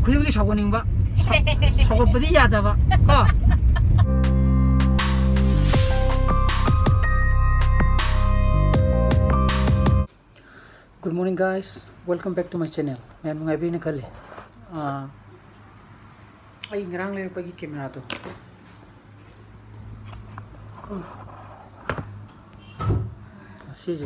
खुयुगी सागोनिंगबा सागोपदि यादबा को Good morning guys, welcome back to my channel. मैं मुंगाइबी ने खले आई ngarang le pagi camera to sije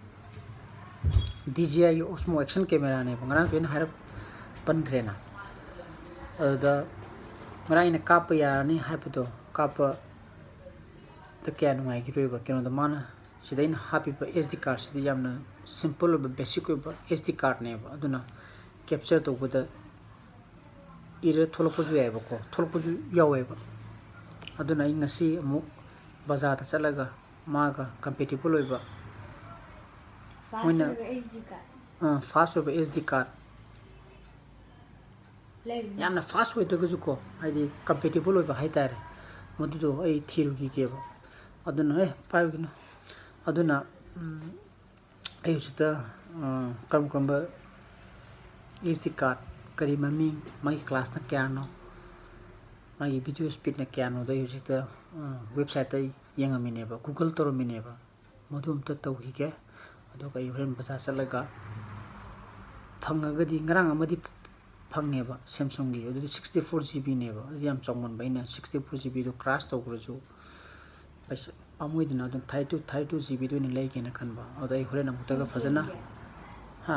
DJI Osmo action camera ne ngarang pe na harap pan krena da ngarang ina kap ya ni haipado kap the kya ngai gi roiba keno da mana sida in happy SD card sida yamna simple ba basic ba SD card ne ba aduna capture to bada ire tholopoju ya ba ko tholopoju yawe ba aduna ingasi amu bazar ta chalaga maga compatible oi ba moina fast over SD card yamna fast way to go ko ai compatible oi ba hai tare modu do ai thiru gi ke ba aduna pa gi aduna ai usta kam ba SD card kari mami mai class na kya no mai video speed na kya no da usta website tai yang amine ba google toro mine ba modum ta tau hi ke ado kai horen basa salaga phangaga di ngarang amadi phange ba samsung gi ado 64GB ne ba yam chongmon baina 64GB do crash to gro paisa amoi dina don 32GB do ni lai ke na khan ba ado ai horen amta ga phajana ha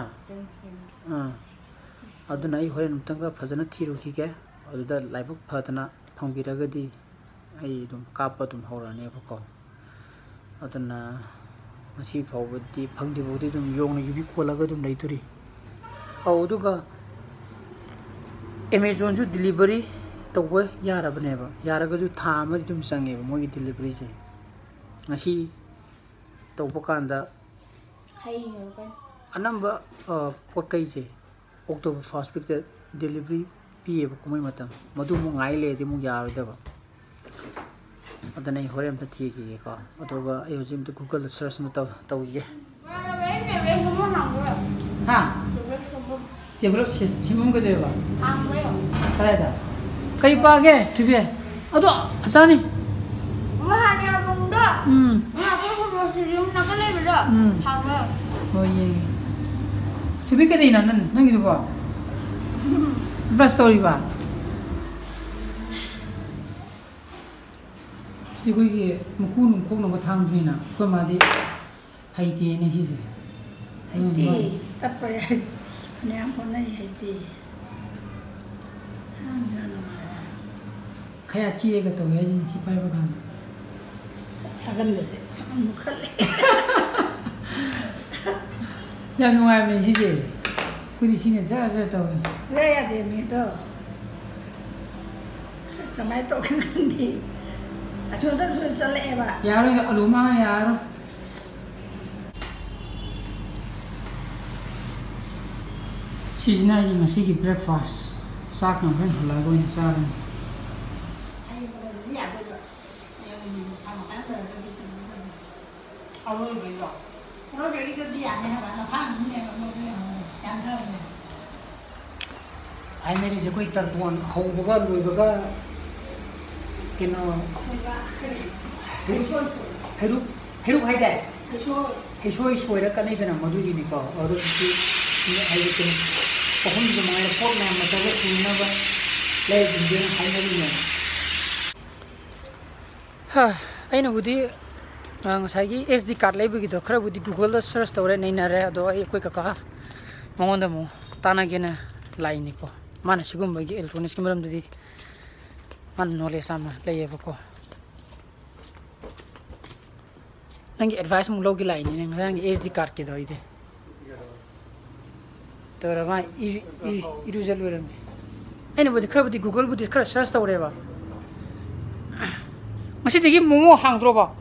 ado nai horen amta ga phajana thiru hi ke ado da laibuk phadana phangbiraga di ai dum kapa dum horane ba ko aduna masi phawdi phangdi bodi dum yong yubi kolaga dum leituri au duga Amazon ju delivery tawwe yarabane ba yaraga ju tha ma dum sange ba mogi delivery je ngasi tawba kanda hai ba anamba pot kai je October 1st week delivery piye ba kumai matam madu mu ngai le di mu yar da ba adana I horem ta thi ki ko adoga ai hojim to Google search ma taw ye ha develop simum ga de ba kai da kai pa ge tibe ado asani ma ha ni amung do ma ko ko sirum na ka le ba phang ba ho ye tibe ka de nan nang gi ba bra story ba sigogi mukun kong no thang dina ko ma di haiti ne ji se haiti tapra ne am pona haiti thang na khaya chi ga to ye ji si pai ba kan sagan le sagan mukhale ya no ai me ji je ku ni sine ja ja to re ya de me to kamai to kan di Asundan sun chale ba. Yaro ga aluma yaro. Sijna ji masi ki breakfast. Sak na ben hala go ni sar. Ai ba ya ba. Ai am ka ta ga di. Alo ge yo. Alo ge ga di ya ne ba na phang ne ba mo ne. Yang ta ne. Ai ne ri je koi tar tuan ho ba ga lui ba ga kino heru hai dai hesoi soi ra kanai bena madu gi ni ko aru ki ni ai ke pohon ge mai pot na ma ta ga sunna ba le din hai na ni ha ai na budi ngasai gi SD card lai bu gi do khara budi Google da search tawre nei na re ado ai koi ka mongon da mo tana ge na lai ni ko mana sigum ba gi electronics ki maram di man knowledge sama lay ba ko nangi advice mu logi line ni nangi SD card ke do ide to ra ma I result wera me ene bodi khra bodi Google bodi khra search ta ore ba masi degi momo hang dro ba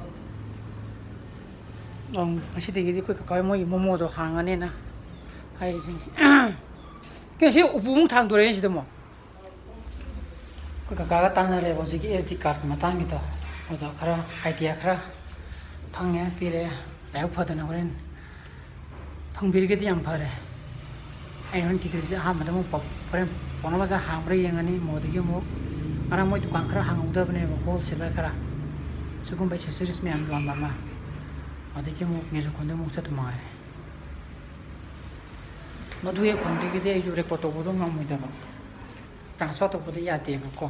masi degi di koi ka moi momo do hang ane na hai ri ke si upu mu thang do re si de mo ko ka tana re boji ki SD card ma tang gi to oda khara idea khara thangya pire ai phadana horen phangbir ge di am phare ai hon ti se ha ma da mo pore pono ba sa hang bre yang ani mo de mo ara moi tu kan khara hang uda bne ba wholesale khara sugum ba accessories me am lamba ma ade ke mo nge jo khonde mo chat ma ai madu ye khonde ke de ju re ko to bo ngam moi da ba transfer to bo de ya de ba ko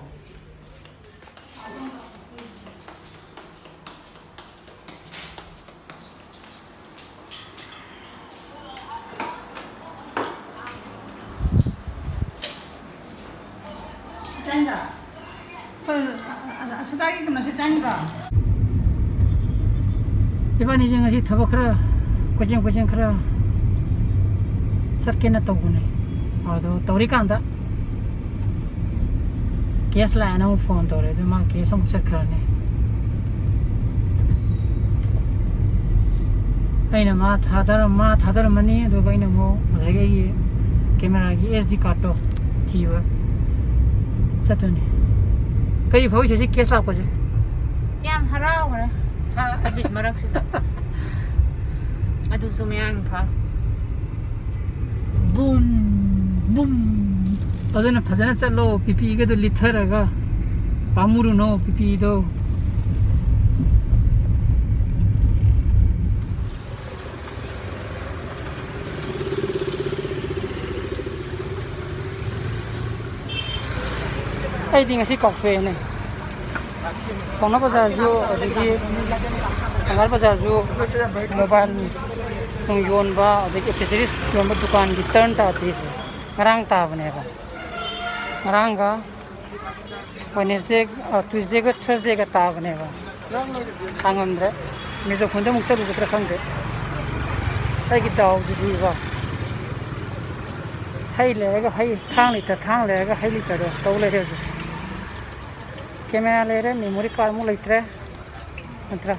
Sedari kena secangga. Iban ni jangan si thabak kera, kucing kera. Sarke na tahu ni. Aduh, tauri kan dah. Kes lah, ana phone tahu tu mak kes sama kera ni. Aina mat hadar mani, tu kau ini mau, ada lagi kamera lagi SD card tu, tiba. Satu ni. Kau phơi cho chị kes lah apa je? Yang harau kan? Habis marak sih. Aduh semua Imphal. Boom. Aduh na phajana chalo pipi ke tu liter aga. Pamuru no pipi do. Ai tinggal si kafe ni. Kalau pasal jo, jadi kalau pasal jo mobile nungguan ba, jadi accessories yang berdukaan di turn tadi sih. Ngarang tak bener kan? Ngarang ga Wednesday, Tuesday ke Thursday ke tak bener kan? Tangan deh. Ni jo kunde mukta dulu terkang deh. Hai kita jadi ba. Hai lega, hai thang lega, hai lihat deh. Tahu lega tu. Kamera Leire, memory card mu Leita, antara.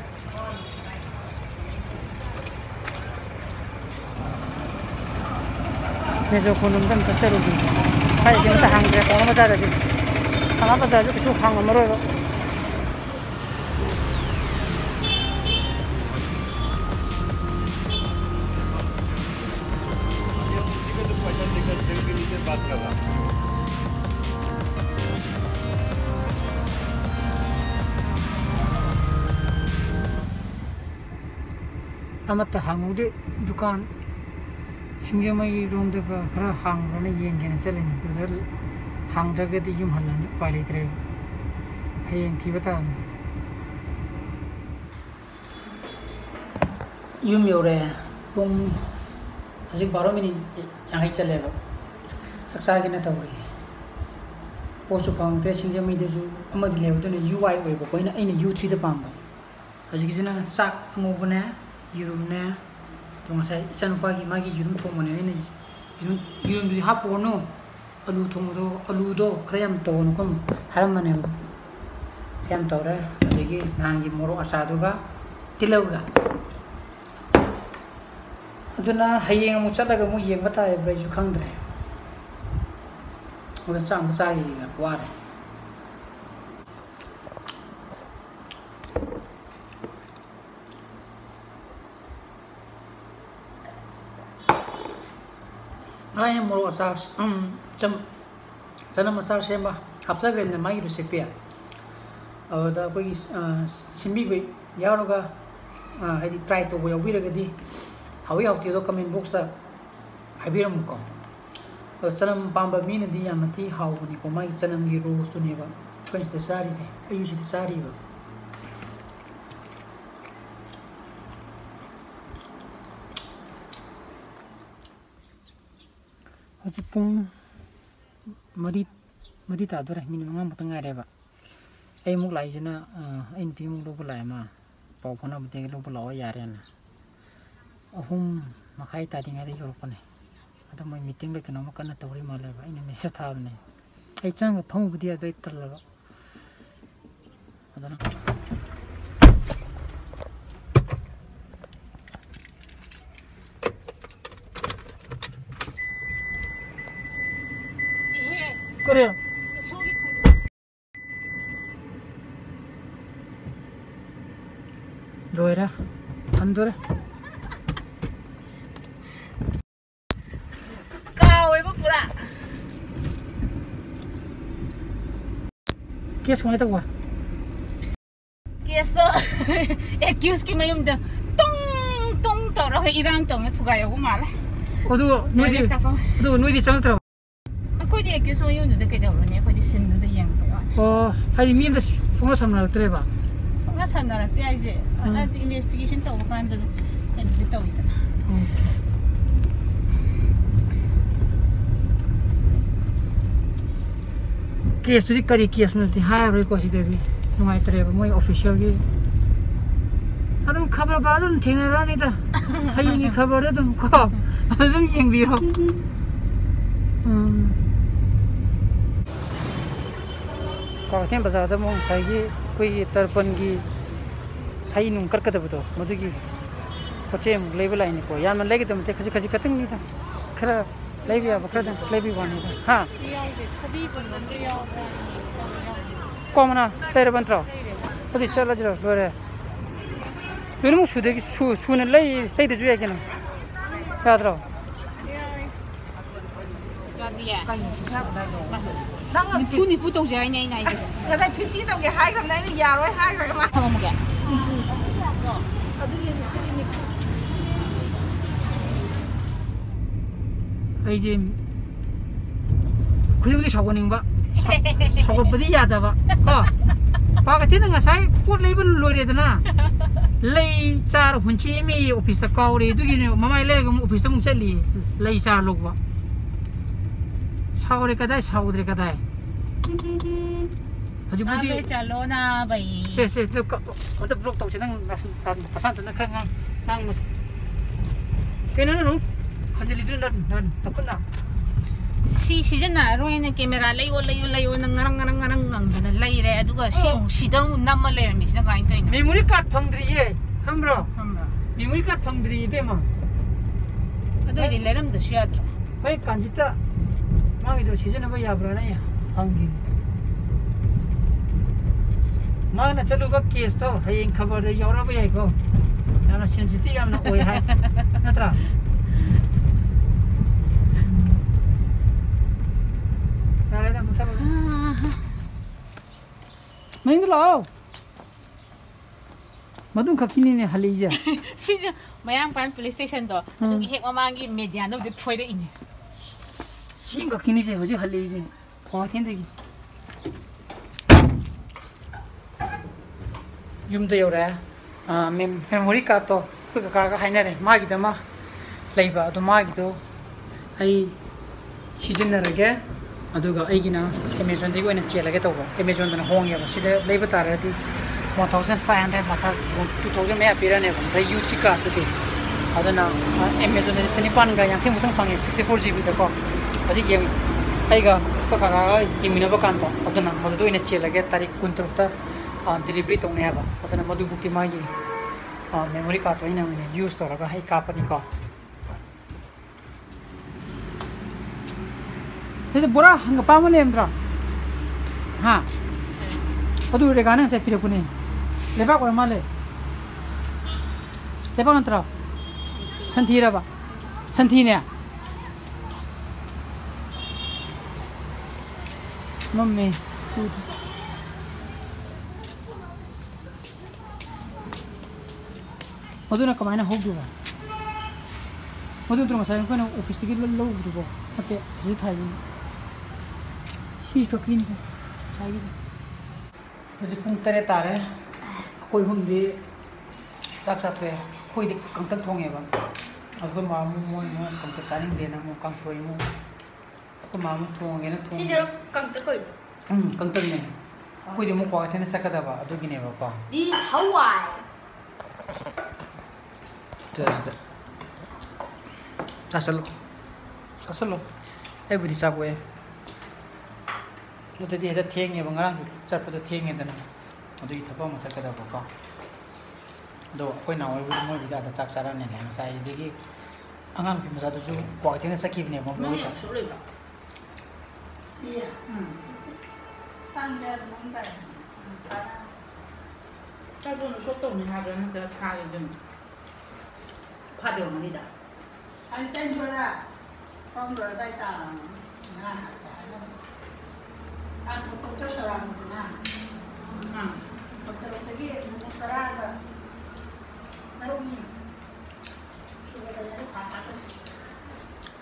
Meja kunum dan kacar ubi. Hai, kita hang deh, kalau macam ada. Kalau macam ada, kita hang amaro. Amat hang ude dukan singe mai rom de ka khara hang rane yeng gen chale ni to dal hang jaga de yum halan pali tre hayeng thi bata yum yore pum ajik 12 minit yang hai chale ba saksa gi na tawri posu pang te singe mai de ju amad lew to ne UI oi ba koina aina U3 de pam ba ajik jina sak amu bana yurum ne tong sai chanu pa gi magi yurum thong mane ne yurum di hapo no alu thong do krayam to no kom haram mane yam to ra gi nang gi moro asa do ga tilau ga aduna hayeng mu chala ga mu yeng bata ba ju khang dre mo chang sa gi ga wa re Lain moro asal jam sana masal semba hapsa gen na mai recipe da koi simbi be yaroga hadi try to go yawi ga di hawi hawti do comment box ta habiram ko chanam pamba min di yamati haw ni ko mai chanam gi ro su ne ba koi de sari je ayu ji sari ba Aja pun mari tak ada minum ngam tengah ada ba. Muk lai jena NP muk lo lai ma. Pau phona bete lo lo ya ren. Makai tadi ngade yo pone. Ada mai meeting le kana makana tawri ma le ba ina message tha ne. Chang phang bu dia dai tar la ba. Ada na. Korea. Leire, andore. Kau केस कमाई तक हुआ case accused की Mayum the Tong Tong तौर के इरांग तौर थुगाय हो माले नोई चंग तरह कोई एक्यूज मयूम द कइदौरने कोई सिन द yang oh hai mi da sunga samna treba sunga samna rakte aije ana investigation tau kan da kan de tau ita case tu kari case na ti hai roi ko si de bi ngai treba moi official gi adum khabar ba dum thena ra ni da hai ni khabar da dum ko adum yeng bi ro Kalau tiap pasal ada mung saya kui terpengi hai nungkar kata betul, maksud ki kocem level lain ko, yang mana lagi tu mesti kasi kateng ni dah, kera level apa kera level one ni, ha. Kau mana leher bantau, tadi cakap aja leher. Ini mung sudah ki sunan leher tu juga kena, kau tahu. Ni phu ni phu tông chơi này này. Người ta phi tông cái hai con này nó già rồi hai rồi mà. Không một cái. Ai gì? Cứ đi sầu ninh ba. Sầu bự đi già ba. Có. Ba cái tiếng người sai put lấy bên lôi rồi na. Lấy char hun chi mi office ta cao rồi. Đôi khi mà mai lấy cái office ta muốn chạy đi lấy char lộc ba. Sao rồi cái đấy sao rồi cái đấy aja budi calo na bay se tu untuk blok tau senang pasan tu nak kerang nang kena nu kan jadi dan takut nak si jana roy na kamera layo nang ngarang ngang Leire aduga si dang nama Leire ni sina kain tai memory card phangdri ye hamra memory card phangdri be ma ado di leram da siadra hoi kanjita magi do season ba yabra na ya hangi mana chalu ba case to hayeng khabar de yora ba yai ko na sensitive am na oi hai natra kare da mutha main lo madun khakini ne halija sija mayang pan police station to adu hek mamangi media no de phoi de in Singga kini je hoje hale je phatin de yum de yora memory card to ka haina re ma gi da ma leiba do ma gi do ai season na rage aduga ai gi na Amazon de go na chela ge to ba Amazon da na hong ya ba sida leiba tar di 1500 mata 2000 me apira ne ba sai UC card to de adana Amazon de senipan ga yang khimutang phange 64GB da ko Aji yang aiga pakaga imina bakanta aduna madu ina chelage tarik kuntrukta delivery tong ne ba aduna madu bukti magi memory card ina ne use to raga hai kapani ko Hese bora hanga pamane emdra ha adu rega na se pire kuni leba ko male leba nantra santhira ba santhi ne Mami, maduna kamaina hoguwa. Maduna masai ko na office tigi lo dugo. Ate ji thai. Si ko kin sai gi. Aji pung tare tare. Koi hun bi sak sak thwe. Koi dik kang tak thonge ba. Ago ma mu kang ta chaning de na mu kang soi mu. Aku mamu tuang gini tuang. Sih jauh kang terkoi. Kang terkoi. Aku dia mau kau itu nak sakit apa? Aduh gini apa? Di Hawaii. Sudah. Asal lo. Budi sabu Lo tadi ada tiang ya bangarang. Car pada tiang itu na. Aduh itu apa masa sakit apa kau? Aduh aku nak mau juga ada cak-caran ni. Saya jadi angang pi masa tu ju kau itu nak sakit ni mau beli tak? Iya. Tanda mungkin. Kalau nu soto ni ada nak cari jem. Pada orang ni dah. Anten juga. Kau berada di tanah. Nah, aku tu seorang tu nah.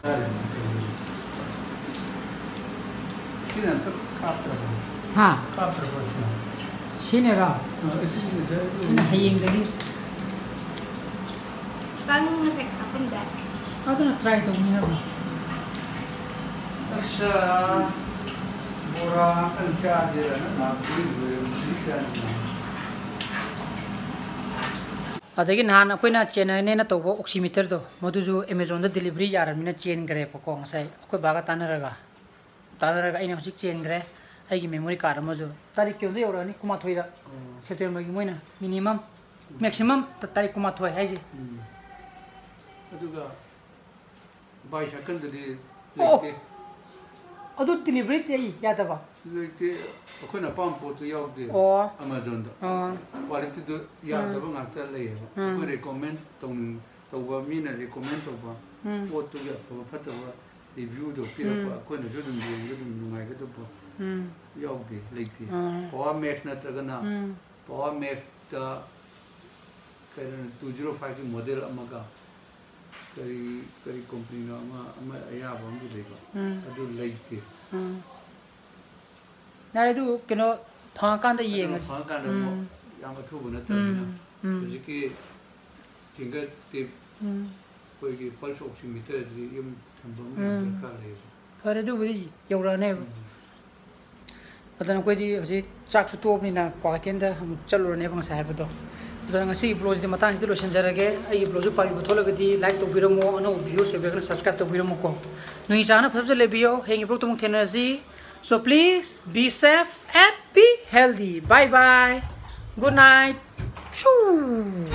ha sini ra sini hayeng dagi Bang nasik apa enggak? aku nak try tu ni apa asa murah kan saja na adagi nahan akoina chena ne na tobo oximeter do moduju Amazon da delivery yaramina chain gre pako ngasai akoi baga tanaraga ina hojik chain gre aigi memory card amajo tarik kyo de yorani kuma thoida September gi moina minimum maximum tarik kuma thoi haiji aduga bai second de Oh. leite adu delivery te yadaba leite akoina pam po tu yaw de oh Amazon da quality do ya da ba ngata lei ko recommend tong ba mi na recommend to ba po tu ya ko phata ba review do pira ko akoina do dum ngai ga do ba yaw de leite power max na tra na power max da kairan 205 ki model amaga kari company na ama aya ba mu de ba adu leite nare du keno phakan da yeng sa kan da mo yang thu bu na ta na ji ki kinga te ko ki pulse oximeter ji yum thamba mu ka le fare du budi yora ne adana ko di hoji chak su top ni na kwa ten da hum chalo ne bang sa ha ba do adana ngasi blog di matang di lotion jarage ai blog pa bi thola gadi like to biramo ano video se be subscribe to biramo ko nui jana phab le bio hengi blog to mu thenaji so please be safe and be healthy bye bye good night Choo.